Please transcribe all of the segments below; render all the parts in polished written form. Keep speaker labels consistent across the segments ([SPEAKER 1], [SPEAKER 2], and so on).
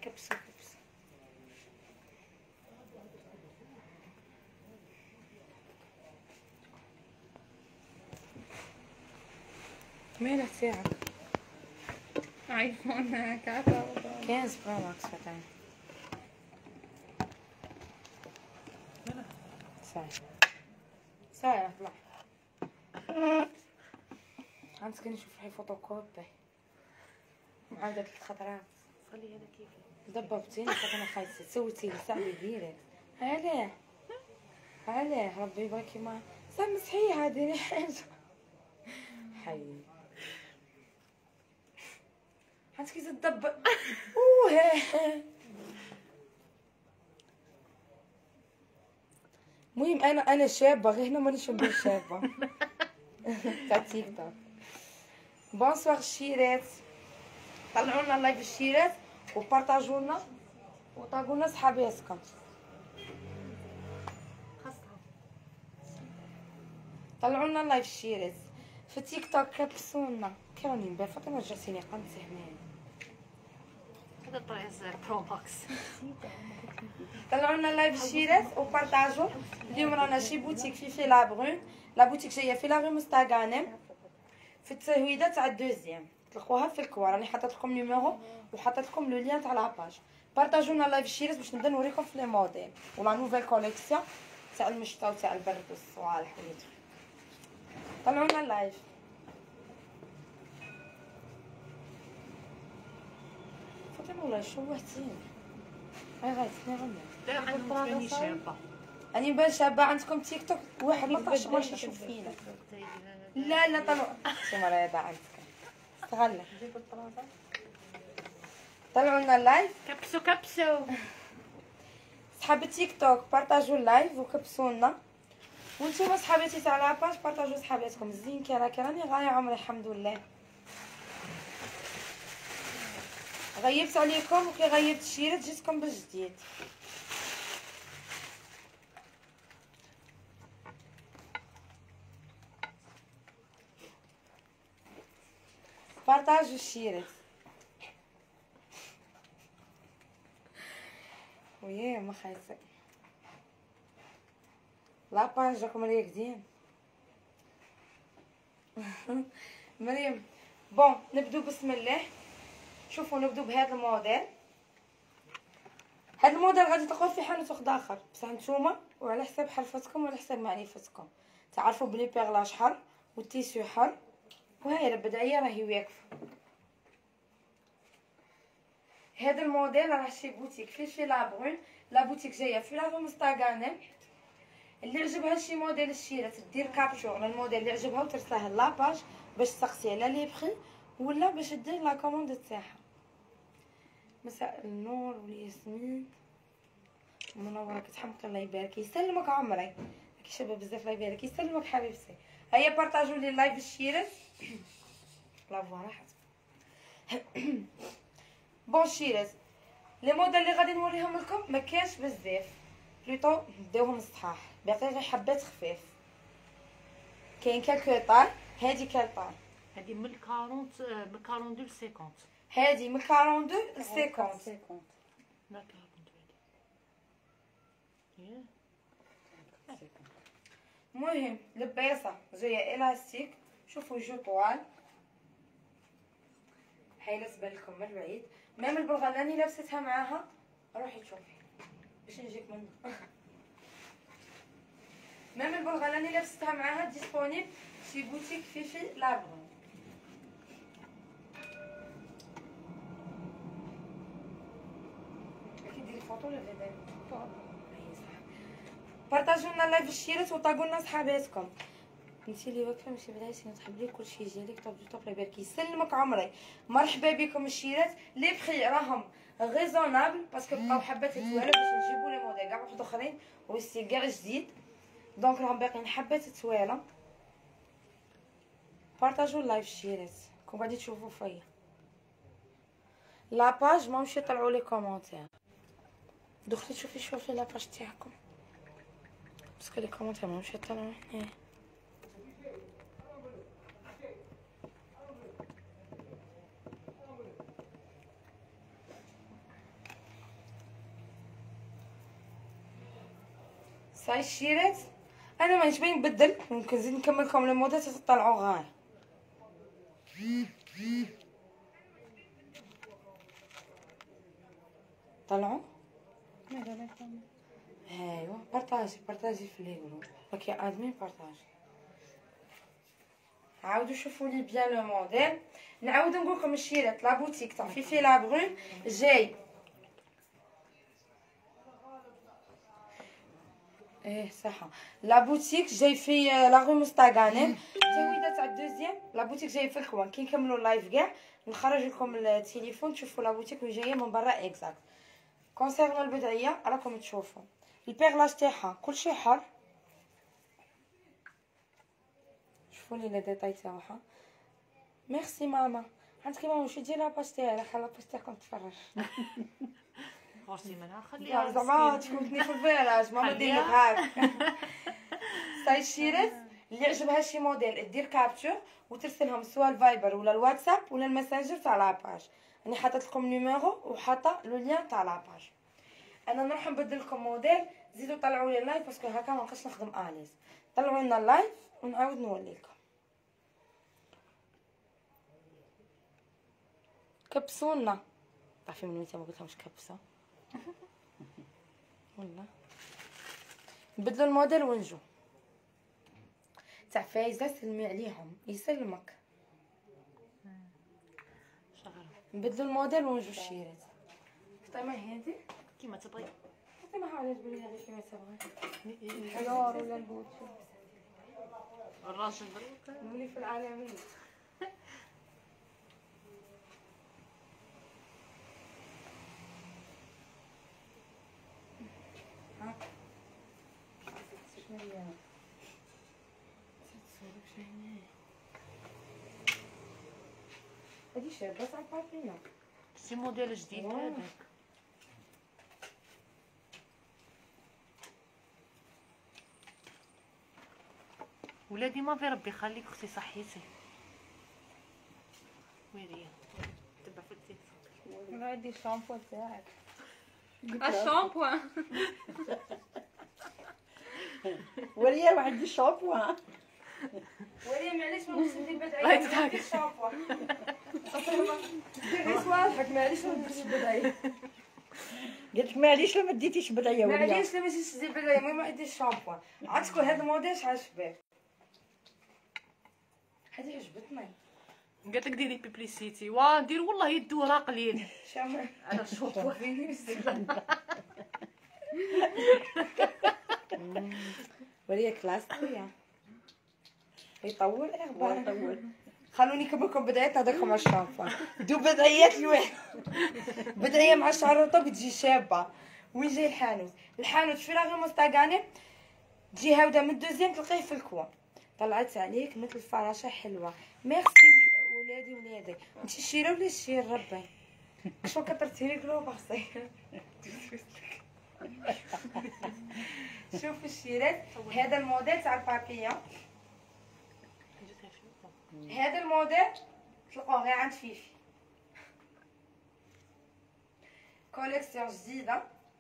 [SPEAKER 1] كبسه. مالك ساعة؟
[SPEAKER 2] ايفون 15
[SPEAKER 1] برو ماكس فتاة. ساعة طلع. عندك نشوف هاي فوتوكوبي معاودة الخضرات.
[SPEAKER 2] خلي هذا كيف
[SPEAKER 1] دببتيني انا خايسة سويتي لي ساعة ديريكت. عليه ربي يبارك ما سمسحيها ديري حاجة. حي عندك كي تدبر. المهم انا شابه غير هنا مانيش نبان شابه. تاع تيك توك. بونسوار الشيرات، طلعونا لايف الشيرات وبارطاجونا وطاقونا صحاباتكم. طلعونا لايف الشيرات في تيك توك كبسونا. كراني نبان فاطمه رجعتيني قنتي هنا.
[SPEAKER 2] هذا طريز برو ماكس.
[SPEAKER 1] طلعونا لايف الشيرات وبارطاجو. اليوم رانا شي بوتيك في لابغون. لا بوتيك جايه في لاغي مستغانم في التهويده تاع الدوزيام، تلقوها في الكوا. راني حاطط لكم نيميرو وحاطط لكم لو لين تاع لاباج. بارطاجونا لايف الشيرات باش نبدا نوريكم في لي موديل ولا نوفيل كوليكسيون تاع المشطه وتاع البرد والصوالح وليتو. طلعونا لايف. فاطمه والله شوهتيني. هاي غايتني غنى.
[SPEAKER 2] لا انا ماني شابه.
[SPEAKER 1] اني نبان شابه. عندكم تيك توك واحد ما طاش ماشي يشوف فينا. لا طلعوا شي مريضه عندك استغلى. طلعوا لنا اللايف.
[SPEAKER 2] كبسو
[SPEAKER 1] صحاب التيك توك بارطاجوا اللايف وكبسونا. وانتم صحاباتي تاع لاباج بارطاجوا صحاباتكم. الزين كي راني غايه عمري الحمد لله. غيبت عليكم وكي غيبت الشيرات جيتكم بالجديد. بارطاجوا الشيرات. وياه ما خايسه لاباج راكم راكدين. مريم بون نبدو بسم الله. شوفوا نبدو بهذا الموديل. هذا الموديل غادي تلقاوه في حانوت واحد اخر بصح نتوما وعلى حساب حلفتكم وعلى حساب معرفتكم. تعرفوا بلي بيغلاج حر والتيسيو حر وهاي البدعيه راهي واقفه. هذا الموديل راه شي بوتيك في لابغون. لا بوتيك جايه في لا مستغانم. اللي عجبها شي موديل الشيرات دير كابتشور للموديل اللي عجبها وترسلها لاباج باش تسقسي على لي بخي ولا باش دير لا كوموند تاعها. مساء النور والياسمين منوره كتحمق. الله يبارك يسلمك عمري. راكي شابه بزاف. الله يبارك يسلمك حبيبتي. هيا بارطاجوا لي لايف الشيرات. لا فوالا بون شيرات لي موديل اللي غادي نوريهم لكم ما كاينش بزاف بلوطو نديوهم صحاح باقي غير حبات خفاف. كاين كالكو طاي. هادي كال طاي.
[SPEAKER 2] هذه من 40 من 42 ل 50.
[SPEAKER 1] هادي من 42 ل 50.
[SPEAKER 2] لا 42.
[SPEAKER 1] المهم لباسه جايه الاستيك. شوفوا جو طوال. هاي لابسه لكم من بعيد. مام البلغلاني لابستها معاها. روحي تشوفي باش نجيك منها. مام البلغلاني لابستها معاها ديسپونيبل في بوتيك في لابغون. كي ديري فوطو ولا دايره فوطو؟ اي صح. بارطاجوا لنا لايف الشيرات وطاقوا لنا صحاباتكم. انتي اللي واقفه ماشي بلايص تحب لي كلشي يجي لك طوب طوب. الله يبارك يسلمك عمري. مرحبا بكم الشيرات. لي بخي راهم ريزونابل باسكو بقاو حبات توالف باش نجيبو لي موديل كاع واحد اخرين وستيل كاع جديد دونك راهم باقيين حبات توالى. بارطاجوا اللايف الشيرات كون غادي تشوفوا فيا لاباج ماهمش يطلعوا لي كومونتير. دخلي شوفي لاباج تاعكم باسكو لي كومونتير ماهمش يطلعوا هنا. صاي شيرت. انا ما نبغي نبدل، ممكن نزيد نكمل لكم الموديل تطلعوا غاية. طلعوا ايوا بارطاجي في لي جروب راك يا ادمين بارطاجي. عاودوا شوفوا لي بيان لو موديل. نعاود نقول لكم الشيرات لا بوتيك تاع فيفي لابغون جاي صح. لا بوتيك جاي في لا غو مستاغانم. التهويده تاع الدوزيام لا بوتيك جاي في الكوان. كي نكملوا اللايف كاع نخرج لكم التليفون تشوفوا لا بوتيك وين جايه من برا اكزاكت. كونسيرن البدعيه راكم تشوفوا البيغلاج تاعها كلشي حر. شوفوا لي لي ديتاي تاعها. ميرسي ماما. عندك ماما واش دير لاباج تاعها؟ خلي لاباج تاعكم تفرج.
[SPEAKER 2] غرسي منها خليها
[SPEAKER 1] زعما تكونتني في الفيراج ماما دير لك هاك. صاي شيرت اللي عجبها شي موديل دير كابتور وترسلهم سواء الفايبر ولا الواتساب ولا الماسنجر تاع لاباج. راني حاطط لكم نيميرو وحاطه لو لين تاع لاباج. انا نروح نبدل لكم موديل. زيدوا طلعوا لي اللايف باسكو هكا ما نبقاش نخدم اليز. طلعوا لنا اللايف ونعاود نوليكم. كبسونا. تعرفي من متى ما قلتلهمش كبسه ولا نبدلوا الموديل ونجو. تاع فايزه سلمي عليهم يسلمك. نبدلوا الموديل ونجو الشيرات. فاطمه هادي
[SPEAKER 2] كيما تبغي.
[SPEAKER 1] فاطمه حاولي تقولي لها كيما تبغي. الحيار ولا البوتشي
[SPEAKER 2] الراجل دروك
[SPEAKER 1] نولي في العالميه. هادي شابه تاع البابيون.
[SPEAKER 2] سي موديل جديد هذاك. ولادي ما في ربي يخليك اختي صحيتي. ويري تبع في التيك.
[SPEAKER 1] عندي الشامبو تاعك.
[SPEAKER 3] الشامبو
[SPEAKER 4] وريا واحد الشامبو.
[SPEAKER 1] ولي معليش ما نقدرش ندير بدعيه في الشامبو. ديري صوالحك معليش ما نديرش بدعيه.
[SPEAKER 4] قلت لك معليش ما ديتيش بدايه وريا.
[SPEAKER 1] معليش ما جيتش ندير بدعيه. المهم واحد يدير الشامبو. عاد شكون هذا الموديل شحال شباب. هذه عجبتني.
[SPEAKER 2] قالت لك ديري بيبليسيتي وا ندير والله يدوها قليل
[SPEAKER 1] شامل
[SPEAKER 2] على الشوط.
[SPEAKER 1] وريا كلاسية يطول اخبار. خلوني نكملكم بدايتنا هذاكم على الشامبو. دو بدايات الواحد. بدايه مع الشعر رطب تجي شابه. وين جاي الحانوت؟ الحانوت في لاغي مستاغاني تجي هاوده من الدوزيام تلقيه في الكوا. طلعت عليك مثل الفراشه حلوه. ميرسي ولادي ولادي. انت شيره ولا شير ربي؟ شو كثرتي لي قلوب اختي. شوف الشيرات. هذا الموديل تاع البابيون. هذا الموديل تلقوه غير عند فيفي. كوليكسيون جديده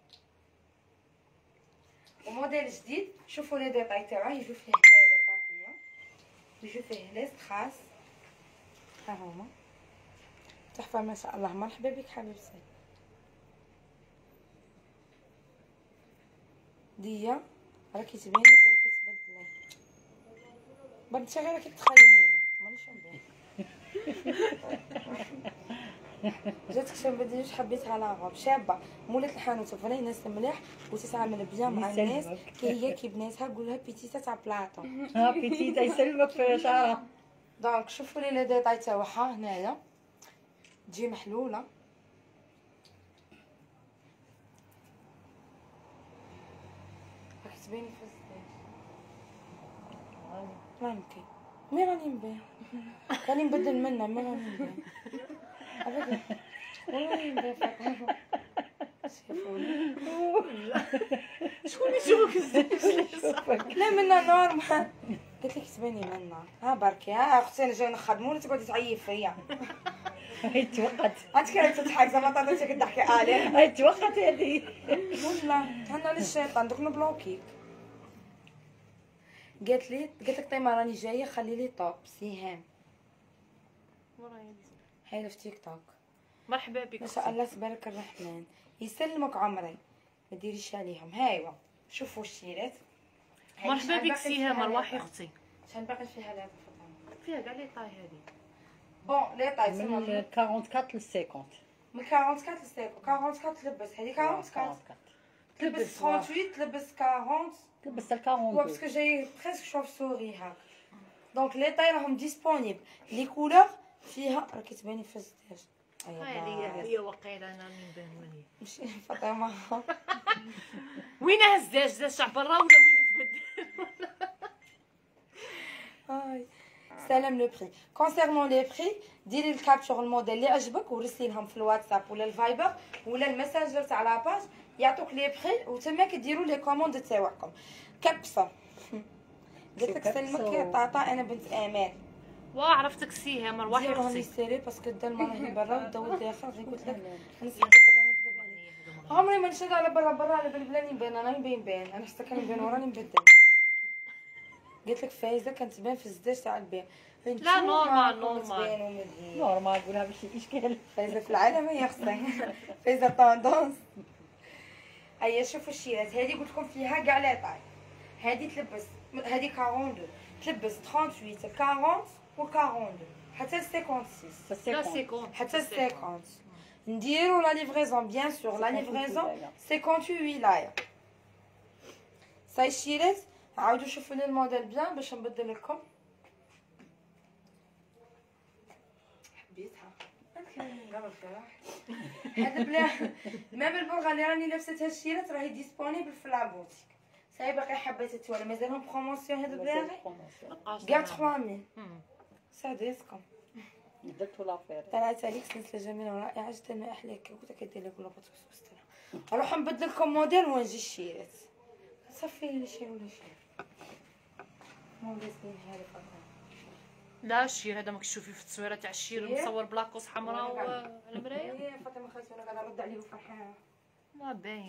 [SPEAKER 1] وموديل جديد. شوفوا لي ديتاي تاعه. يجوا فيه هنايا لي بابيون يجوا فيه لي ستراس. ها هما تحفه ما شاء الله. مرحبا بك حبيبتي. ديا راكي تبيني راكي تبدلي. بنتي غير راكي تخليني مانيش نبان. جاتك شنو بديش حبيتها على غاب شابه. مولات الحانوت فري ناس مليح وتتعامل بيان مع الناس. كي هي كي بناتها قولها بيتيتا تاع بلاطو.
[SPEAKER 4] ها بيتيتا يسلمك في شعرها.
[SPEAKER 1] دونك شوفوا لي لي ديتاي تاعها هنايا تجي محلوله. راكي تبيني في الزيت. ممكن مي راني نبان. راني نبدل منها مي راني نبان ابدا والله راني نبان فاطمه. شوفوني
[SPEAKER 2] شكون يشوفك الزيت؟
[SPEAKER 1] لا منا نورمال. قلت لك تباني منا. ها بركي ها اختي انا جاي نخدمو ولا تقعدي تعيي فيا.
[SPEAKER 4] هاي توقت.
[SPEAKER 1] عاد كانت تضحك زعما طاطاتك تضحكي عليه.
[SPEAKER 4] هاي توقت هذه.
[SPEAKER 1] والله تهنا للشيطان دوك نبلوكيك. قالت لك طيمه راني جايه خلي لي طوب سهام. هاي في تيك توك.
[SPEAKER 2] مرحبا بك
[SPEAKER 1] ما شاء الله تبارك الرحمن، يسلمك عمري، ما ديريش عليهم. هايوا شوفوا الشيرات.
[SPEAKER 2] مرحبا بك سهام ارواحي اختي.
[SPEAKER 1] شحال باقي فيها لهاد
[SPEAKER 2] فيها كاع لي طاي هذه.
[SPEAKER 1] بون لي طاي
[SPEAKER 4] من 44 ل 50.
[SPEAKER 1] من 44 ل 50. 44 تلبس هذه 44 تلبس 38 تلبس 40
[SPEAKER 4] تلبس ال
[SPEAKER 1] هو
[SPEAKER 4] 42.
[SPEAKER 1] باسكو جاي بريسك شوف سوري هاك. دونك لي طاي راهم ديسپونيبل. لي كولور فيها راكي تباني في الزداج.
[SPEAKER 2] هي وقيله انا راني نبان وين هي.
[SPEAKER 1] ماشي فاطمه.
[SPEAKER 2] وينها الزاج؟ زاج برا ولا وين تبدل؟
[SPEAKER 1] هاي سلام لو بري. كونسيرنون لي بري ديري الكابتشر الموديل اللي عجبك ورسلي لهم في الواتساب ولا الفايبر ولا الماسنجر تاع لاباج، يعطوك لي بري وتما كديروا لي كوموند تاعكم. كبسه قلت لك سلمك يا طاطا انا بنت امان.
[SPEAKER 2] وا عرفتك سهام ارواحي
[SPEAKER 1] راني
[SPEAKER 2] اختي.
[SPEAKER 1] سيري باسكو الدلمه راهي برا والدول داخل. غير قلت لك انا
[SPEAKER 2] يا
[SPEAKER 1] نكذب عليك. عمري ما نشد على برا على بالبلاني نبان. انا نبان انا حتى كنبان وراني نبدل. قلت لك فايزه كانت تبان في الزداج تاع البيع.
[SPEAKER 2] لا نورمال
[SPEAKER 4] نورمال قولها ماشي اشكال.
[SPEAKER 1] فايزه في العالم هي اختي. فايزه طوندونس. ايا شوفوا الشيرات هذه قلت لكم فيها كاع لا طاي. هذه تلبس هذه 42 تلبس 38 40 و 42 حتى 56
[SPEAKER 2] لا سيكون
[SPEAKER 1] حتى 50. نديرو لا ليفريزون بيان سور لا ليفريزون 58 لاير. صاي الشيرات عاودوا شوفوا لي الموديل بيان باش نبدل لكم. حبيتها قبل الفرح. هذا بلا ميم البرغه اللي راني لابسه هاد الشيرات راهي ديسپونيبل في لابوتيك. صاي باقي حبيت التوالي مازالهم بروموسيون هذا بلاغي كاع 3000. سادسكم
[SPEAKER 4] درتو لافير.
[SPEAKER 1] طلعت عليك سلسله جميله ورائعه جدا ما احلاك. كنت كدير لك ولا بتوستر. نروح نبدل لكم موديل ونجي الشيرات. صافي لي شي ولا شي موديل هذا فقط.
[SPEAKER 2] لا الشير هذا ماك تشوفي في التصويره تاع الشير مصور بلاكوس حمراء وعلى المرايه.
[SPEAKER 1] هي فاطمه خالتي وانا قاعده نرد عليه وفرحانه.
[SPEAKER 2] ما باين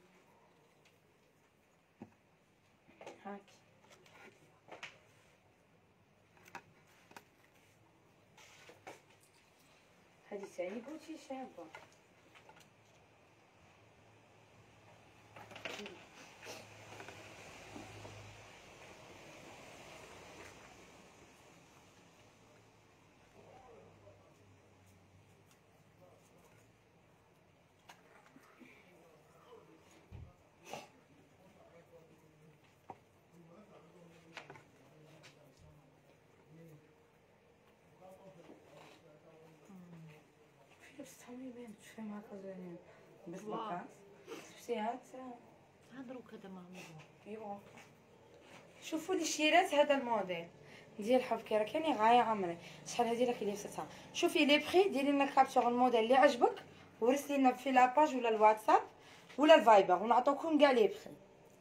[SPEAKER 1] هاك هذه تاعي بوتي شابه. لبس تحمي بين تشوفي معاك زين بس بكاس شفتي هاد
[SPEAKER 2] هضروا كذا مع
[SPEAKER 1] ايوا. شوفوا لي الشيرات هذا الموديل ديال حب كي راك يعني غايه عمري. شحال هذه راكي لابستها. شوفي لي بري ديري لنا كابتشر الموديل اللي عجبك ورسلي لنا في لاباج ولا الواتساب ولا الفايبر ونعطوكم كاع لي بري.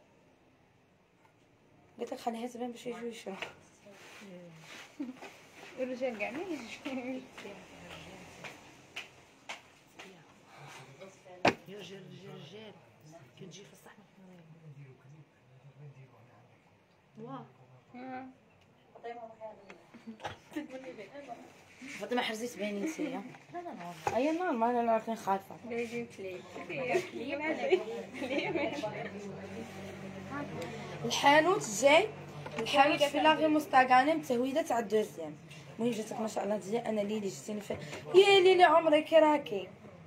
[SPEAKER 1] قلت لك خليها تبان باش يجيو يشرو.
[SPEAKER 3] الرجال كاع ما يجوا.
[SPEAKER 2] يا رجال كتجي في الصحن واه
[SPEAKER 1] فاطمه حرزيت باينين نسيه. لا اي نورمال انا راكي خايفه.
[SPEAKER 3] لازم كليم
[SPEAKER 1] الحانوت جاي. الحانوت في لاغي مستغانم تهويده تاع الدوزيام. المهم جاتك ما شاء الله ديال انا ليلي جيتيني في يا ليلي عمري كي راكي.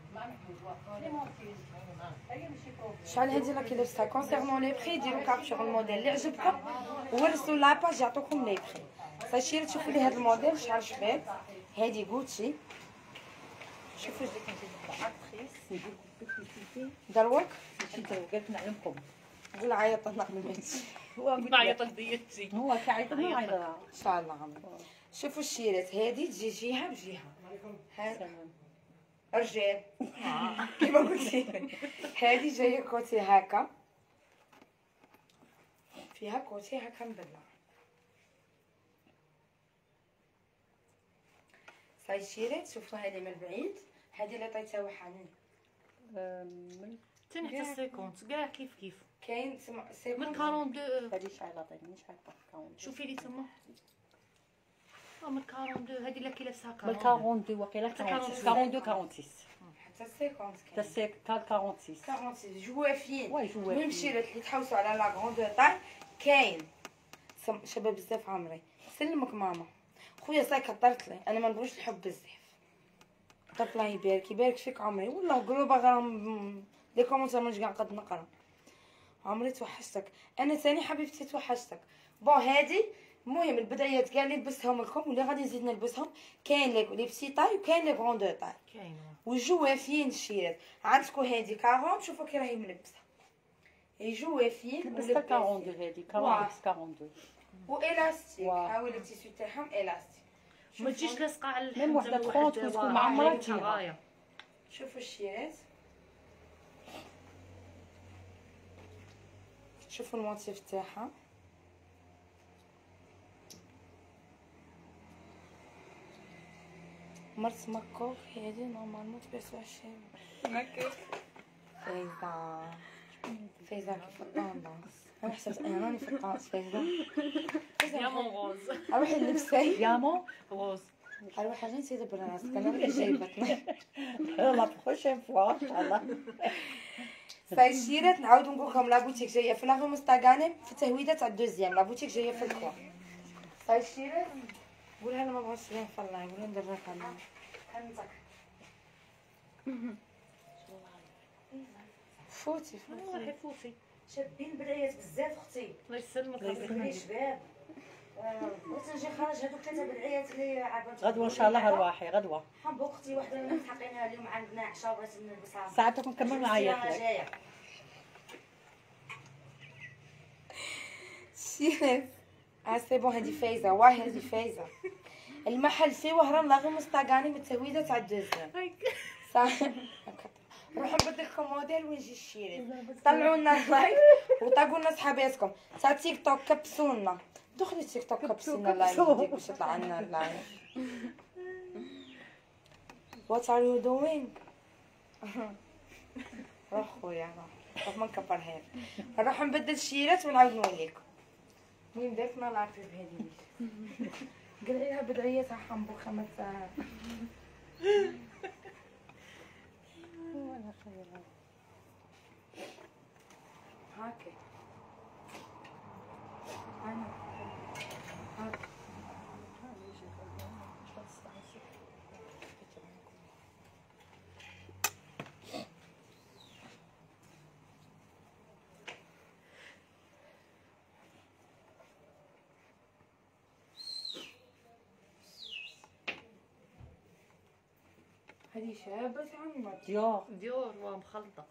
[SPEAKER 1] شحال هادي راكي لابسها. كونسيرنون لي بري ديروا كابتشر الموديل اللي عجبكم ورسلوا لاباج يعطوكم لي بري. صافي تشوفوا لي هاد الموديل شحال شباب. هادي غوتشي. شوفوا دروك
[SPEAKER 4] قالت نعلمكم.
[SPEAKER 1] قول عيط طلع من بيتي.
[SPEAKER 4] هو
[SPEAKER 2] نعيط ديتي
[SPEAKER 4] هو كيعيط لنا عيطها.
[SPEAKER 1] ان شاء الله عمري. شوفوا الشيرات هادي تجي جهه بجهه. رجال كيما قلتي. هادي جايه كوتي هكا فيها كوتي هكا مبلع. صاي الشيرات شوفوا هذه من بعيد. هذه اللي عطيتها وحنان
[SPEAKER 2] تاني حتى السيكونت كاع كيف كيف
[SPEAKER 1] كاين
[SPEAKER 2] من
[SPEAKER 1] سيكون
[SPEAKER 2] 42
[SPEAKER 4] هذه شعله عطيني شحال باكاون
[SPEAKER 2] شوفي لي تما من 42 هذه لا كيلابسها
[SPEAKER 4] من
[SPEAKER 2] 42
[SPEAKER 4] 42 وقيلا
[SPEAKER 2] 42
[SPEAKER 4] 46
[SPEAKER 1] حتى السيكونت
[SPEAKER 4] حتى
[SPEAKER 1] كاين
[SPEAKER 4] 46
[SPEAKER 1] 46 جوافين.
[SPEAKER 4] واي جوافين.
[SPEAKER 1] المهم الشيرات اللي تحوسوا على لا غروندور طاي كاين. شباب بزاف عمري سلمك ماما خويا صاي كثرت لي انا ما نبغيش الحب بزاف. طب الله يبارك فيك عمري والله قلوبه غير لي كومونتير مانيش كاع نقد نقرا. عمري توحشتك انا ثاني حبيبتي توحشتك. بون هادي المهم البدايات كاع اللي لبستهم لكم واللي غادي نزيد نلبسهم كاين لي بسي طاي وكاين لي غروندور طاي
[SPEAKER 2] كاين
[SPEAKER 1] ويجوا وافيين الشيرات. عندكم هادي 40 شوفوا كي راهي ملبسه يجوا وافيين
[SPEAKER 4] لبست 42 هذه 42
[SPEAKER 1] والاستيك.
[SPEAKER 4] واو.
[SPEAKER 1] حاول التيسو تاعهم الاستيك.
[SPEAKER 2] ما تجيش لاصقه على اللحم
[SPEAKER 4] ميم وحدة 30 وتكون معمرة تجيها.
[SPEAKER 2] غايه
[SPEAKER 1] شوفوا الشيرات شوفوا الموتيف تاعها مرت مكوك هادي نورمالمون تبيعو 20 فايزة كيف الطونس انا حسبت انا راني في الطونس فايزة
[SPEAKER 2] ديامون غوز
[SPEAKER 1] اروح اللبسه
[SPEAKER 4] ديامون
[SPEAKER 2] غوز
[SPEAKER 1] اروح اجي نسيت براسك انا اللي جايبتنا
[SPEAKER 4] لا بروشين فوا ان شاء الله.
[SPEAKER 1] فاي الشيرات نعاود نقول لكم لا بوتيك جايه في لاغي مستغانم في تهويده تاع الدوزيام لا بوتيك جايه في الكوا. فاي الشيرات قولها انا ما بغيتش لين في الله قولها ندير لك انا هنتك فوتي
[SPEAKER 2] راحي فوتي
[SPEAKER 1] شابين بدايات بزاف اختي
[SPEAKER 2] الله يسلمك
[SPEAKER 1] خلي شباب بغيت نجي نخرج هذوك 3 بدعيات اللي عبات
[SPEAKER 4] غدوه ان شاء الله ارواحي غدوه
[SPEAKER 1] حب اختي وحده اللي متحقينها اليوم عندنا عشاء وبغيت نلبسها
[SPEAKER 4] ساعتك نكمل معايا
[SPEAKER 1] أنا
[SPEAKER 4] لك.
[SPEAKER 1] جايه شيرات سي بون هذه فايزه واي هذه فايزه المحل فيه وهران لاغي مستغاني من التهويده تاع الدوزيام صح. نروحو نبدل لكم موديل ونجي الشيرات طلعوا لنا اللايف وطاقوا لنا صحاباتكم تاع تيك توك كبسونا دخلي تيك توك كبسونا اللايف ديك باش يطلع لنا اللايف. What are you doing؟ روح خويا روح ما نكبرهاش نروح نبدل الشيرات ونعاود نوليكم. المهم درتنا لايف بهذه قلعي لها بدعيه تاع حنبو 5 ساعات. هاكي انا هاكي هذه شابة عمك
[SPEAKER 4] ديور
[SPEAKER 2] ديور ومخلطه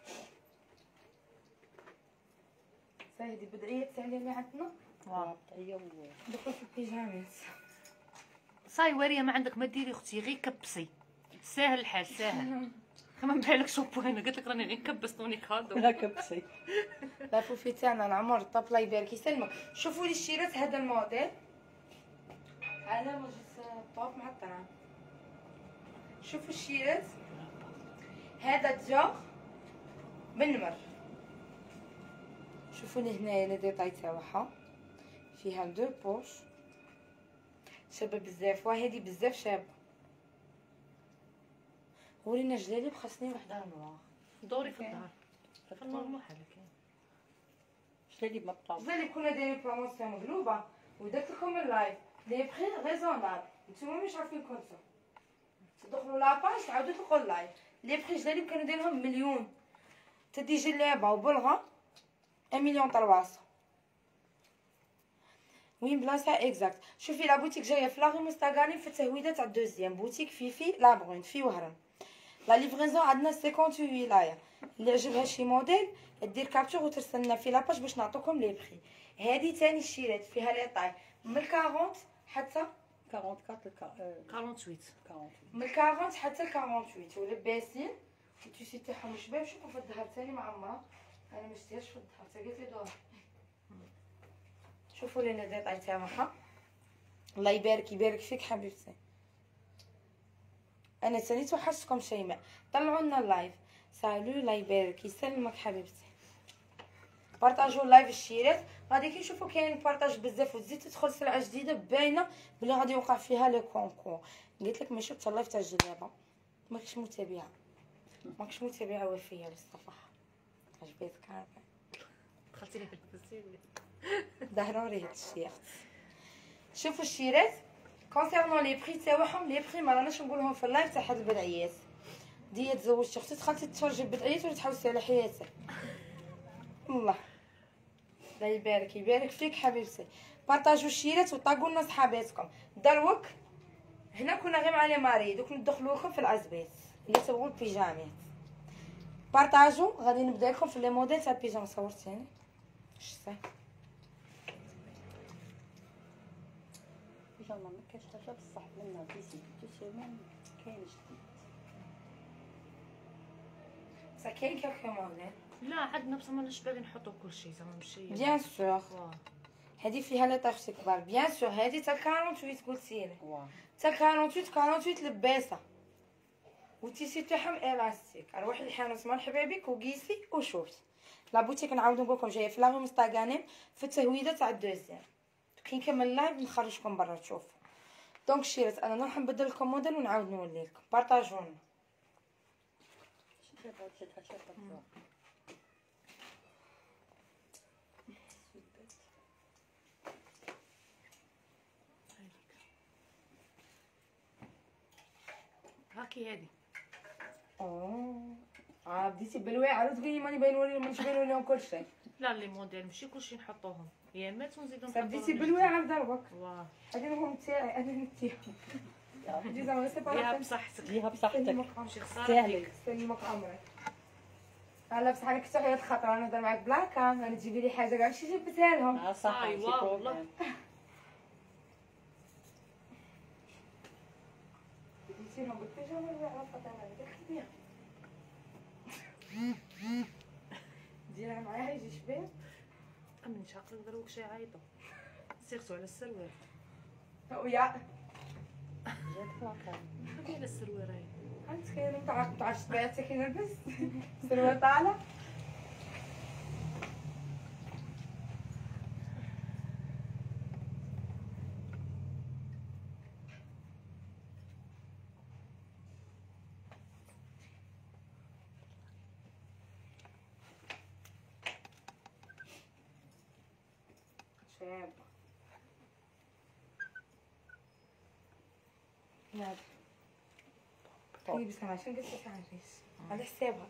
[SPEAKER 1] هذه بدعية تاعي اللي عندنا
[SPEAKER 4] هي
[SPEAKER 1] دخل في البيجامات.
[SPEAKER 2] صاي وريه ما عندك ما ديري اختي غير كبسي ساهل الحال ساهل كما نبيع لك شوبوينه قلت لك راني غير نكبس طوني كادو
[SPEAKER 4] لا كبسي
[SPEAKER 1] لا فوفي تاعنا العمر طاب الله يبارك يسلمك. شوفوا لي الشيرات هذا الموديل انا وجدت طوب مع الطعام. شوفوا الشيرات هذا الجوغ بالنمر. شوفوا لي هنايا لي ديطاي تاعها فيها 2 بوش شابه بزاف وهذه بزاف شابه. ورينا جلالي خاصني وحده نوار
[SPEAKER 2] دوري في الظهر في النورمال كاين
[SPEAKER 4] شلي ما بطاو
[SPEAKER 1] جلالي كنا دايرين بروموسيون مقلوبه ودرت لكم اللايف لي بخي ريزونابل نتوما مش عارفين كنتو تدخلوا لاباج تعاودوا تلقوا اللايف لي بخي جلالي كانوا دايرهم مليون تدي جلابه وبلغه 1,300,000 وين بلاصه اكزاكت. شوفي لا بوتيك جايه في لاغي مستغانم في التهويده تاع الدوزيام بوتيك في لابغون في وهران. لا ليفريزون عندنا 58 ولايه اللي عجبها شي موديل دير كابتور وترسلنا في لاباج باش نعطوكم لي بخي. هذه ثاني الشيرات فيها لي طاي من 40 حتى
[SPEAKER 2] 48
[SPEAKER 1] من 40 حتى 48 ولباسين التيشي تاعهم شباب. شوفوا في الظهر ثاني معمره انا ما شتيهاش في الظهر تا قالت لي دور. شوفوا لي لي طاي تاعها الله يبارك فيك حبيبتي. انا ثاني توحشتكم شيماء طلعوا لنا اللايف سالو الله يبارك يسلمك حبيبتي. بارطاجيو اللايف الشيرات، غادي كنشوفوا كاين بارطاج بزاف وتزيد تدخل سلعه جديده باينه بلي غادي يوقع فيها لي كونكور. قلت لك ماشي حتى اللايف تاع الجلابه ماكش متابعه، ماكش متابعه وفيه للصفحه. عجبتك عارفه
[SPEAKER 2] دخلتي لي في التفاصيل.
[SPEAKER 1] ضروري هادشي اختي. شوفوا الشيرات كونسيرنون لي بري تاعهم، لي بري ما راناش نقولهم في اللايف تاع هاد البدعيات. ديا تزوجت اختي دخلتي تتفرجي ببدعيات ولا تحوسي على حياتك. الله لا يبارك يبارك فيك حبيبتي. بارطاجوا الشيرات وطاقوا لنا صحاباتكم. دروك هنا كنا غير مع لي ماري، دوك ندخلوكم في العزبات اللي تبغوا البيجامات. بارطاجوا غادي نبدا لكم في لي موديل تاع البيجام. صورتيني شتي
[SPEAKER 4] بيجاما ما كاينش حاجه بصح منها ديسي سيمين كاين جديد.
[SPEAKER 1] صح كاين كالكو موديل
[SPEAKER 2] لا عندنا بصح ماناش باغي نحطو كلشي زعما ماشي.
[SPEAKER 1] بيان سور.
[SPEAKER 2] واه.
[SPEAKER 1] هذه فيها لي طاغ كبار بيان سور. هذه تاع 48 قلتيلي
[SPEAKER 4] واه
[SPEAKER 1] تاع 48 لباسه والتيسي تاعهم الاستيك. روحي للحانوت مرحبا بك وقيسي وشوفي. لا بوتيك نعاود نقول لكم جايه في لا روم ستاغانيم في التهويده تاع الدوزيام. كي نكمل اللايف نخرجكم برا تشوفوا. دونك شيرات انا نروح نبدل لكم موديل ونعاود نولي لكم. بارطاجونا.
[SPEAKER 4] شي بعد شي حاجه تاع
[SPEAKER 2] هاكي هادي.
[SPEAKER 1] بديتي بالواعر وتقولي ماني باينوا لي مانيش باينوا لهم كلشي.
[SPEAKER 2] لا لي موديل ماشي كلشي نحطوهم يامات ونزيدو
[SPEAKER 1] بديتي بالواعر دروك.
[SPEAKER 2] واه.
[SPEAKER 1] هادي هم تاعي انا نتي. دي زعما سي
[SPEAKER 2] ديها
[SPEAKER 1] با
[SPEAKER 2] بصحتك.
[SPEAKER 4] ديها بصحتك
[SPEAKER 2] ماشي خساره
[SPEAKER 4] تستاهلي.
[SPEAKER 2] فيك.
[SPEAKER 1] سلمك عمرك. لا بصح انا كنت حيت خاطر انا نهضر معاك بلا كام. انا تجيبي لي حاجه كاع شي جبتها لهم.
[SPEAKER 4] صح
[SPEAKER 2] أيوا،
[SPEAKER 4] ماشي
[SPEAKER 2] والله.
[SPEAKER 4] بروبليم.
[SPEAKER 1] بديتي لهم قلت لهم على فاطمه ديك ديرها معايا يجي شباب.
[SPEAKER 2] من شاقلك دروك شي عايطه سيرتو على السروال.
[SPEAKER 1] ويا
[SPEAKER 4] جات واقع
[SPEAKER 2] خلي على السروال هاي.
[SPEAKER 1] انت كاين تاع شباب كي نلبس سروال طالع. شاب نعم طيب بس انا عشان قلت لك عريس على حسابها.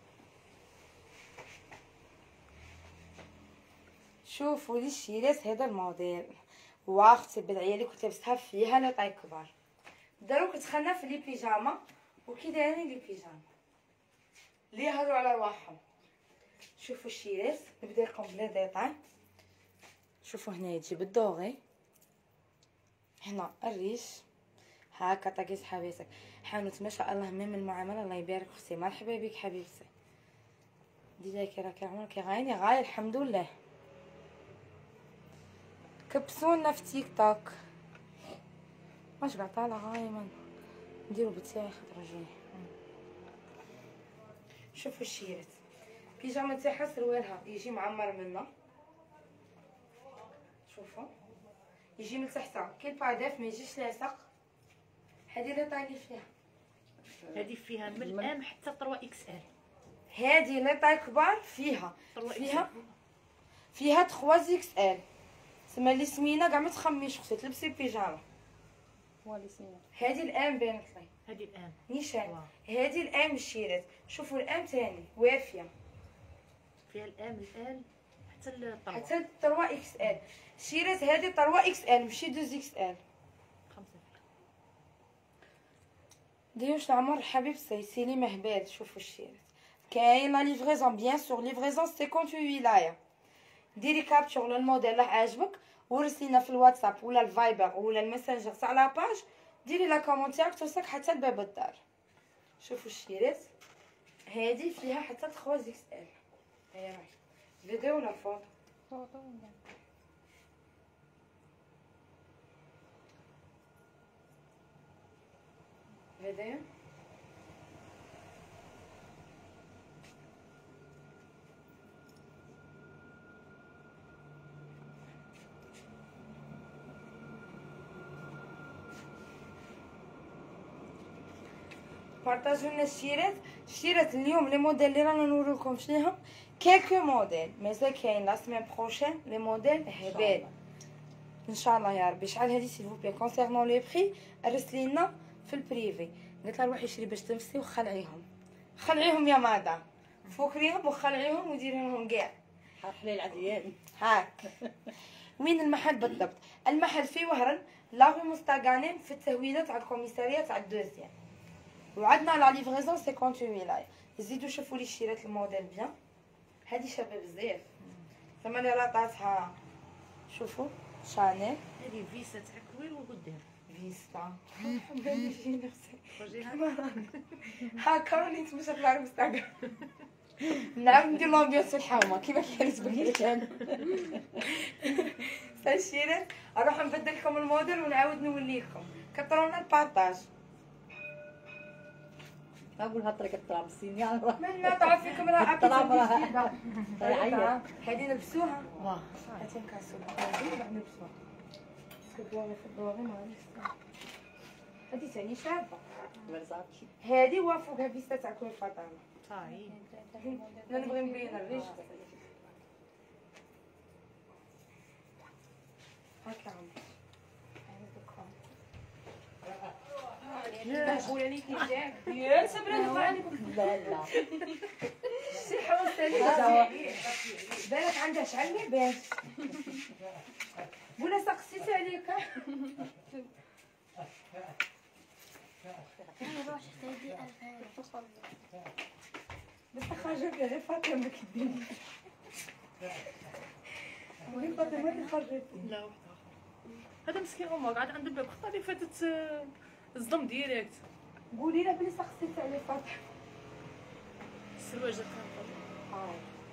[SPEAKER 1] شوفوا لي الشيرات هذا الموديل واختي البدعيه اللي كنت لابستها فيها لا طاي كبار. دروك دخلنا في لي بيجاما وكي دايرين لي بيجاما اللي يهضروا على رواحهم. شوفوا الشيرات نبدا لكم بلا ديطاي. شوفوا هنا تجيب الدوغي، هنا الريش هاكا طاقيت حبيبتك. حانوت ما شاء الله من المعامله الله يبارك اختي. مرحبا بك حبيبتي. ديجا راكي عمرك غايني غايه الحمد لله. كبسونا في تيك توك واش قاع طالع غايمه نديرو بتاعي خاطر جاي. شوفوا الشيرات بيجاما تاعها سروالها يجي معمر منا. شوفوا يجي من تحت كي الباداف ما يجيش لاصق. هذه اللي طايلي فيها.
[SPEAKER 2] هذه فيها من الام حتى 3 اكس ال.
[SPEAKER 1] هذه اللي طاي كبار فيها
[SPEAKER 2] 3
[SPEAKER 1] فيها 3 اكس ال. تسمى لي سمينه كاع ما تخميش اختي تلبسي بيجاما.
[SPEAKER 4] والي سينا
[SPEAKER 1] هذه الام بانت لي
[SPEAKER 2] هذه الام
[SPEAKER 1] نيشان. هذه الام الشيرات. شوفوا الام تاني وافيه
[SPEAKER 2] فيها الام الال حتى الطلوع.
[SPEAKER 1] حتى 3 اكس ال. الشيرات هذه 3 اكس ال ماشي 2 اكس ال.
[SPEAKER 2] 5
[SPEAKER 1] ديوش العمر حبيبتي سيلي مهبال. شوفوا الشيرات كاين لا ليفريزون بيان سور ليفريزون 58 ولايه. ديري كابتشور للموديل راه عاجبك ورسلينا في الواتساب ولا الفايبر ولا الماسنجر تاع لاباج. ديري لا كومونتير توصلك حتى لباب الدار. شوفوا الشيرات هذه فيها حتى 3 اكس ال. هيا معي فيديو ولا فوطو. فيديو بارطاجوا لنا الشيرات اليوم لي موديل اللي رانا نوريكم فيهم كيلكو موديل مازال كاين لا سيمين بروشين لي موديل هبال ان شاء الله يا ربي. شحال هذه سيل فو بي كونسيرنون لي بري ارسلي لنا في البريفي. قلت لها روحي شري باش تنفسي وخلعيهم يا مادا فكريهم وخلعيهم وديري لهم كاع
[SPEAKER 4] حليل عديان
[SPEAKER 1] هاك. وين المحل بالضبط؟ المحل في وهران لاغي مستاغانم في التهويده تاع الكوميساريه تاع الدوزيام. وعندنا لا ليفريزون 58 ولايه. زيدوا شوفوا لي الشيرات الموديل بيان. هذه شابه بزاف ثم اللي راطاتها شوفوا شانيل
[SPEAKER 2] هذه فيسا تاع كوير وقدام
[SPEAKER 1] فيستا هاكا راني نتمشى في العالم مستقبل. نعم ندير لومبيونس في الحومه كيما كانت بكري. الشيرات نروح نبدل لكم الموديل ونعاود نوليكم. كثروا لنا البارطاج.
[SPEAKER 4] اقول هطريق الطرام السينيال
[SPEAKER 1] من نطلع فيكم راه
[SPEAKER 4] الطرام راه
[SPEAKER 1] جديده هذه نلبسوها هاتي نكاسوها بعد نلبسوها سكبوها في الدوغي ما هذه ثاني شابه. هذه وافوقها فيستا تاع كل فاطمه
[SPEAKER 2] صاي
[SPEAKER 1] لا نبغي نبين الريش هاكا عمري
[SPEAKER 2] لا قولي لي كي جاك
[SPEAKER 1] يا سبرا فاني
[SPEAKER 4] لا لا
[SPEAKER 1] شي حوس ثاني بالك عندها شحال لاباس ولا سقسيت عليك
[SPEAKER 3] انا روح تهدي
[SPEAKER 1] بس خرجت غير فاطمه كدير وين فاطمه خرجت
[SPEAKER 2] لا وحده هذا مسكين امك قاعد عند الباب خطا اللي فاتت الصدم ديريكت.
[SPEAKER 1] قولي له بلي سقسيت عليه فاطمه
[SPEAKER 2] السروال جات كان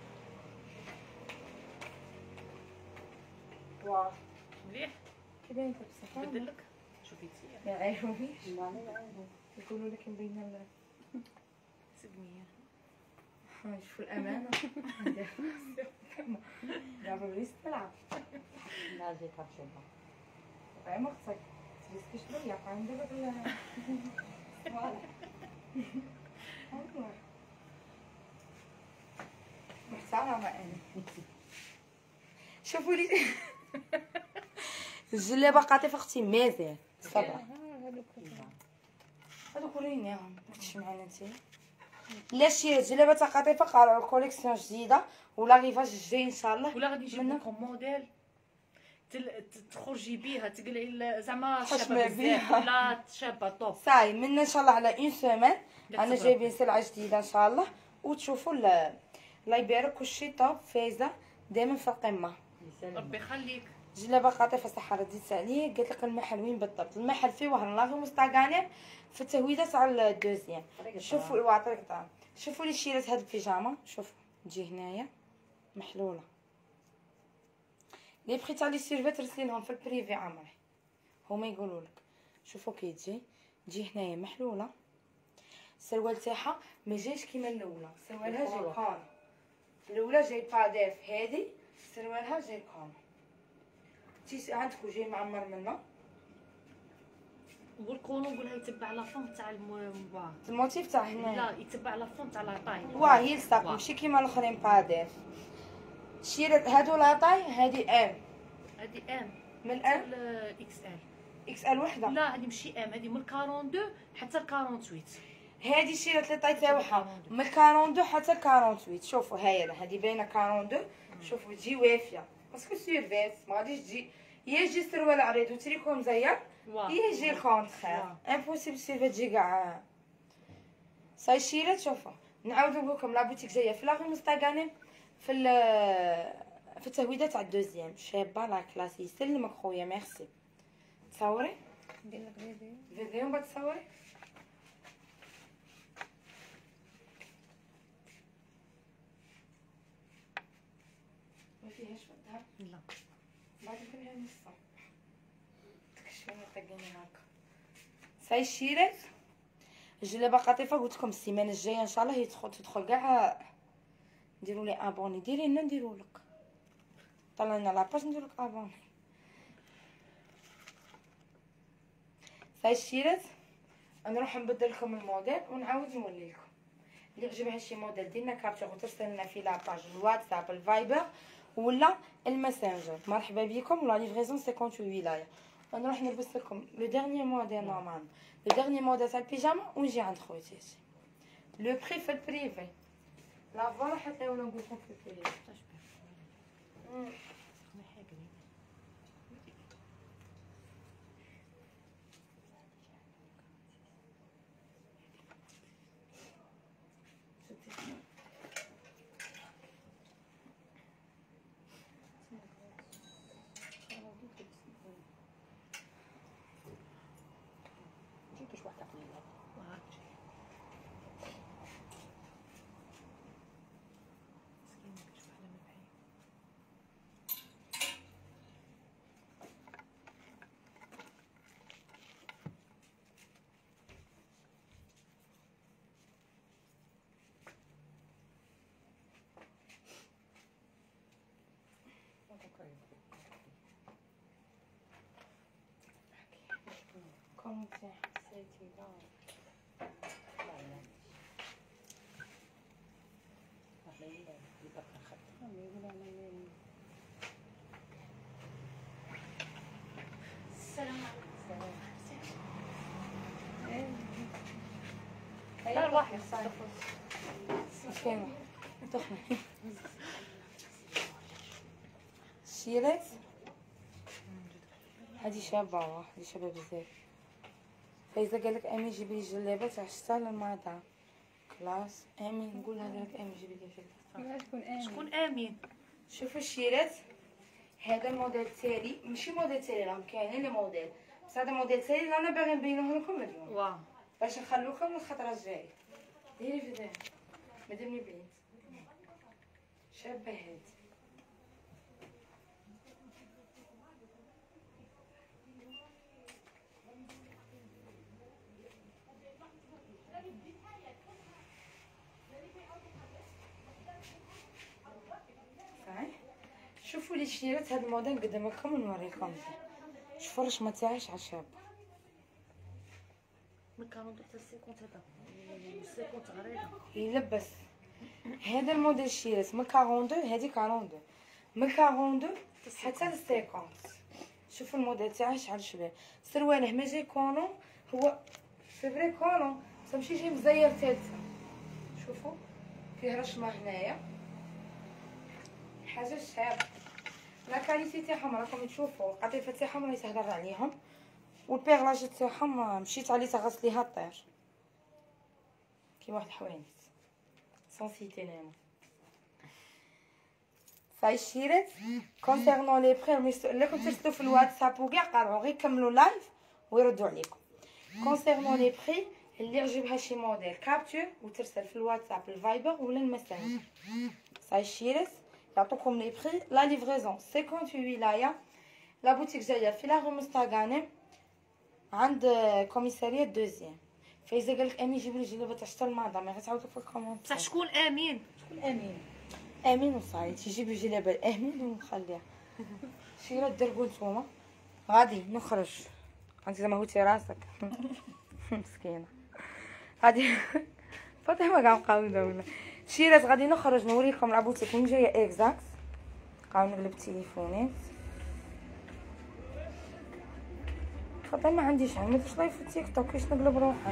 [SPEAKER 1] واه
[SPEAKER 2] مليح
[SPEAKER 1] كي باين تبصح
[SPEAKER 2] بدل لك شوفيتي
[SPEAKER 1] ما عيروش يقولوا لك مبينه
[SPEAKER 2] سقميه
[SPEAKER 1] شوفوا الامانه دابا بليس تلعب
[SPEAKER 4] لا زيت هتشوفها
[SPEAKER 1] غير مقصك تريسكي شويه عندك فوالا محتارمه انا شوفوا لي الجلابه قاطفه اختي مازال صبره هادوك وريناهم ماكش معانا نتايا لا شي جلابه تاع قاطفه قالوا كوليكسيون جديده ولا ريفاج جاي ان شاء الله
[SPEAKER 2] ولا غادي يجيب
[SPEAKER 1] منها.
[SPEAKER 2] لكم موديل تخرجي بيها تقلعي زعما
[SPEAKER 1] حشمة
[SPEAKER 2] شابه
[SPEAKER 1] بيها.
[SPEAKER 2] بزاف ولا شابه طوب.
[SPEAKER 1] صاي منا ان شاء الله على اون سيمين انا
[SPEAKER 2] صبرا.
[SPEAKER 1] جايبين سلعه جديده ان شاء الله وتشوفوا الله يبارك كلشي طوب فايزه دائما في القمه.
[SPEAKER 2] ربي يخليك.
[SPEAKER 1] جلابه قاطفه صحه رديت عليه قالت لك المحل وين بالضبط؟ المحل في وهران لاغي مستاغانم في التهويده تاع الدوزيام. شوفوا الواطريق تاع شوفوا لي شيرات هاد البيجاما شوفوا تجي هنايا محلوله لي بخي تاع لي سيرفيت رسلينهم في البريفي عمري هما يقولوا لك شوفوا كي تجي هنايا محلوله. السروال تاعها ما جايش كيما الاولى سروالها جاي كون الاولى جاي باديف هادي سروالها جاي كون تي عندكم جاي معمر منه
[SPEAKER 2] والكونو نقولها يتبع لا فون تاع
[SPEAKER 1] الموتيف تاع هنا
[SPEAKER 2] لا يتبع لا فون تاع لاطاي
[SPEAKER 1] واه يلصق ماشي كيما الاخرين باديف. شيرت هادو لاطاي هادي ام
[SPEAKER 2] هذه ام
[SPEAKER 1] من ام
[SPEAKER 2] اكس ال.
[SPEAKER 1] اكس ال وحده
[SPEAKER 2] لا هذه ماشي ام هذه من 42 حتى ل 48.
[SPEAKER 1] هادي شيرت لي طاي تاعها من 42 حتى 48. شوفوا هاي هادي باينه 42 شوفوا تجي وافيه باسكو سيرفيس ما غاديش تجي يا يجي سروال عريض وتريكو مزير يا يجي الكونتخير امبوسيبل سيرفي تجي كاع صاي شيرت. شوفوا نعاود نقول لكم لا بوتيك جايه في لاغي مستاغانم في التهويده تاع الدوزيام شابه لا كلاسي يسلمك خويا ميرسي. تصوري
[SPEAKER 3] ندير لك فيديو
[SPEAKER 1] فيديو بتصوري ما فيهاش وقتها
[SPEAKER 2] لا
[SPEAKER 1] بعد كلها نصا تكشفيني طقيني هكا صاي شيرت الجلابه قطيفه قلت لكم السيمانه الجايه ان شاء الله هي تدخل كاع نديروا لي ابوني ديري لنا نديروا لك طلع لنا لاباج نديروا لك ابوني. صاي شيرت نروح نبدل لكم الموديل ونعاود نولي لكم. اللي يعجبها شي موديل ديرنا كابتور وترسل لنا في لاباج الواتساب الفايبر ولا الماسنجر. مرحبا بكم. ولا ليفريزون 58 ولايه. ونروح نلبس لكم لو ديرني موديل نورمال، لو ديرني موديل تاع البيجاما ونجي عند خوتي. لو بري في البريفي لا فوالا حتى ولا نقول لكم في البريفي. Comment c'est
[SPEAKER 3] السلام
[SPEAKER 1] لا الواحد فين تخمي شيرت هادي شابه، هادي شابه بزاف. فاذا قالك امين جيبي لي جلابه تاع الشتا للماطا خلاص امين نقولها لك امين جيبي لي جلابه.
[SPEAKER 2] شكون امين؟
[SPEAKER 1] شوفوا الشيرات، هذا الموديل التالي ماشي موديل تالي، راهم كاينين لي موديل، بس هذا الموديل التالي اللي انا باغي نبينوه لكم اليوم
[SPEAKER 2] واه
[SPEAKER 1] باش نخلوكم للخطره الجايه. ديري في ذا مادامني بنت شابه هاد. شوفوا لي شيرات هاد الموديل قدام لكم ونوريكم. شوفوا الرشمه تاعها شابه.
[SPEAKER 2] من 40 حتى 50 هذا 50 غريبه
[SPEAKER 1] يلبس. هذا الموديل الشيرات من 42 هذه 42 من 42 حتى ل 50. شوفوا الموديل تاعها شحال شباب. سرواليه ما جاي كولون، هو سي فري كولون بصح ماشي جاي مزير ثالثه. شوفوا فيه رشمه هنايا حاجه شابه. لا كاليتي تاعهم راكم تشوفوا، القطيفه تاعهم راهي تهضر عليهم، والبيغلاج تاعهم مشيت عليه تغسليها طير كيما واحد الحوانت سونسيتي نيمو. فاي شيرات كونسيرنون لي بري لكم ترسلوا في الواتساب وكاع قرعوا غير كملوا لايف ويردوا عليكم. كونسيرنون لي بري اللي يعجبها شي موديل كابتور وترسل في الواتساب الفايبر ولا الماسنجر. فاي شيرات يعطوكم لي بري. لا ليفريزون 58 ولايه. لا بوتيك جايه في لا روم مستغانم عند كوميساريه دوزيام. فاذا قالك امين جيب لي جلابه تاع الشتا الماضي ما غتعاود في الكومونت.
[SPEAKER 2] بصح شكون امين؟
[SPEAKER 4] امين
[SPEAKER 1] امين وصاي تجيب الجلابه الامين ونخليها. شيرات دربوا نتوما. غادي نخرج انت زعما هوتي راسك مسكينه. غادي فاطمه كاع مقاوده ولا شيرات. غادي نخرج نوريكم العبوتيك وين جايه اكزاكت. بقاو نقلب التليفونات. فاطمه ما عنديش عمل واش لايف في تيك توك كيفاش نقلب روحي.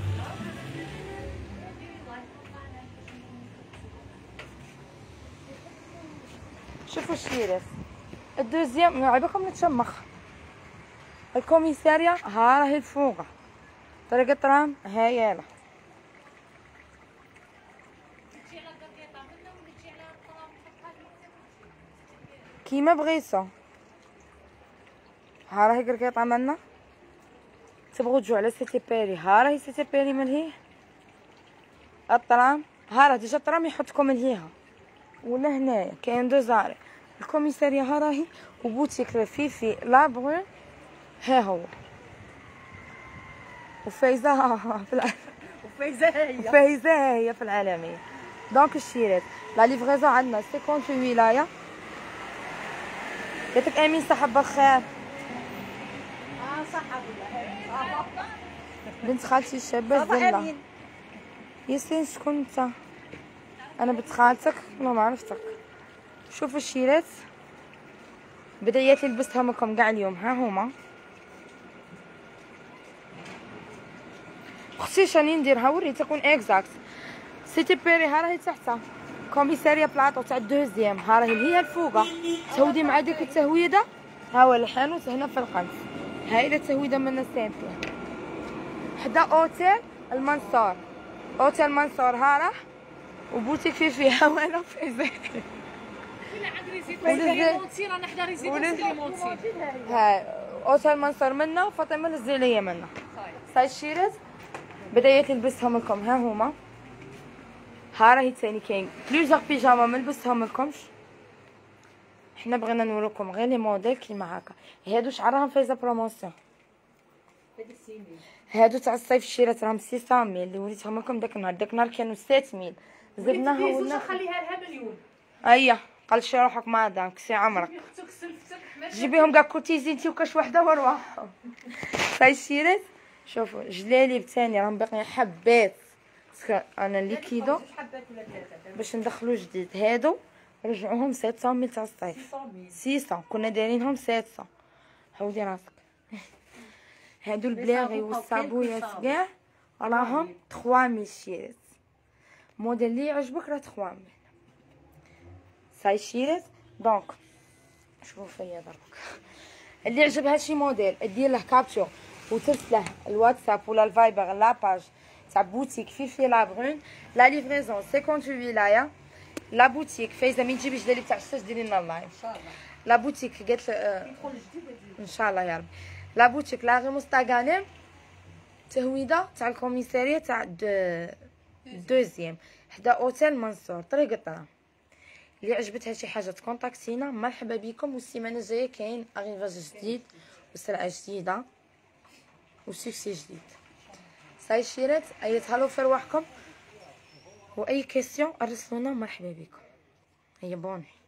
[SPEAKER 1] شوفوا الشيرات الدوزيام نعيبكم نتشمخ. الكوميساريه ها راهي الفوقه، طريقه ترام ها يالا. كيما بغيتو ها راهي قرقيطه منا. تبغوا تجوا على سيتي بيري ها راهي سيتي بيري من هي الطرام. ها راه ديجا الطرام يحطكم من هيها ولا هنايا كاين دوزاري. الكوميساريه ها راهي وبوتيك فيفي لابغون ها هو. وفايزه في فايزه هي في العالميه. دونك الشيرات لا ليفريزون عندنا 58 ولايه. يعطيك امين صحه بالخير.
[SPEAKER 4] صح بالله
[SPEAKER 1] بنت خالتي الشابه زله. ياسين شكون انت؟ انا بنت خالتك والله ما عرفتك. شوفوا الشيرات بديت لبستها لكم كاع اليوم، ها هما. اختي شاني نديرها وريتك تكون اكزاكت. سيتي بيري ها راهي تحتها، كوميساريا بلاطو تاع الدوزيام ها راهي هي الفوقه. تهودي مع ديك التهويده، ها هو الحانوت هنا في القنص. هاي التهويده من السامبل حدا اوتيل المنصور. اوتيل المنصور ها راه وبوتيك فيها وانا في زين.
[SPEAKER 2] رانا حدا ريزيدونس كليمونتي.
[SPEAKER 1] ها اوتيل المنصور منا وفاطمه الزيليه منا. صاي الشيرات بديت نلبسهم لكم، ها هما. ها راهي ثاني كاين بليزيغ بيجاما ما لبستهم لكمش. حنا بغينا نوريكم غير لي موديل كيما هكا. هادو شعرهم فايزه بروموسيون. هادو تاع الصيف الشيرات راهم 600 اللي وريتهم لكم داك النهار كانوا 600 زدناها
[SPEAKER 2] ولنا خليها لها مليون.
[SPEAKER 1] اييه قال شي روحك ما دامك سي عمرك
[SPEAKER 2] اختك سلفتك
[SPEAKER 1] جيبيهم كاع كوتيزينتي وكاش وحده وروحهم. صاي الشيرات شوفوا جلاليب ثاني راهم باقيين حبات. انا اللي كيدو باش ندخلو جديد. هادو رجعوهم 700 تاع الصيف. 600 كنا دايرينهم 700. حودي راسك. هادو البلاغي والصابويات كاع راهم 3000 شيرات. موديل اللي يعجبك راه 3000. صاي شيرات دونك شوفوا فيا درك. اللي يعجبها شي موديل دير له كابتشور وترسله الواتساب ولا الفايبر لاباج تاع بوتيك فيفي لابغون. لا ليفريزون 58 ولايه. لا بوتيك فايزه من تجيبي جدالي تاع الشاش ديري لنا اللايف ان شاء الله. لا بوتيك قالت ان شاء الله يا ربي. لا بوتيك لا غير مستغانم تهويده تاع الكوميساريه تاع دوزيام حدا اوتيل منصور طريق الطرام. اللي عجبتها شي حاجه تكونتاكتينا مرحبا بكم. والسيمانه الجايه كاين اغيفاج جديد وسلعه جديده وسوكسي جديد. صاي الشيرات ايتهلاو في رواحكم واي كيسيون ارسلونا مرحبا بكم. هيا بوني.